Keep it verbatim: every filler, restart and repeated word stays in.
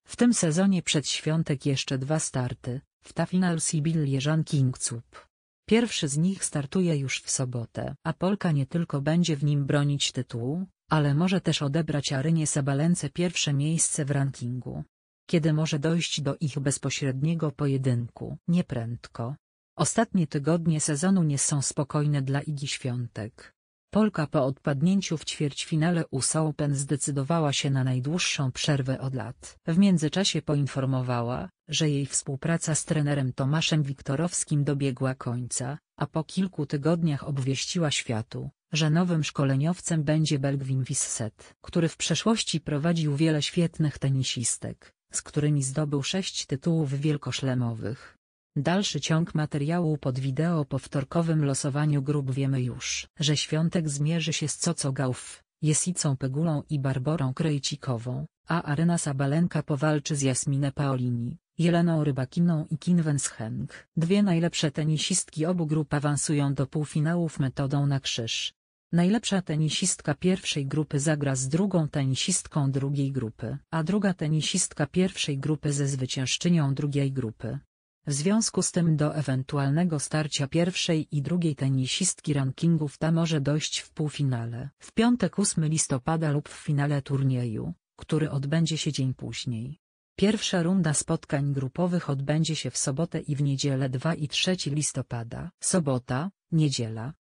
W tym sezonie przed świątek jeszcze dwa starty, w ta final Sibylle Ranking Cup. Pierwszy z nich startuje już w sobotę, a Polka nie tylko będzie w nim bronić tytułu, ale może też odebrać Arynie Sabalence pierwsze miejsce w rankingu. Kiedy może dojść do ich bezpośredniego pojedynku? Nieprędko. Ostatnie tygodnie sezonu nie są spokojne dla Igi Świątek. Polka po odpadnięciu w ćwierćfinale U S Open zdecydowała się na najdłuższą przerwę od lat. W międzyczasie poinformowała, że jej współpraca z trenerem Tomaszem Wiktorowskim dobiegła końca, a po kilku tygodniach obwieściła światu, że nowym szkoleniowcem będzie Belg Wim Wisset, który w przeszłości prowadził wiele świetnych tenisistek, z którymi zdobył sześć tytułów wielkoszlemowych. Dalszy ciąg materiału pod wideo po wtorkowym losowaniu grup. Wiemy już, że Świątek zmierzy się z Coco Gauff, Jessicą Pegulą i Barborą Krejcikową, a Aryna Sabalenka powalczy z Jasminę Paolini, Jeleną Rybakiną i Qinwen Zheng. Dwie najlepsze tenisistki obu grup awansują do półfinałów metodą na krzyż. Najlepsza tenisistka pierwszej grupy zagra z drugą tenisistką drugiej grupy, a druga tenisistka pierwszej grupy ze zwyciężczynią drugiej grupy. W związku z tym do ewentualnego starcia pierwszej i drugiej tenisistki rankingów ta może dojść w półfinale w piątek ósmego listopada lub w finale turnieju, który odbędzie się dzień później. Pierwsza runda spotkań grupowych odbędzie się w sobotę i w niedzielę drugiego i trzeciego listopada. Sobota, niedziela.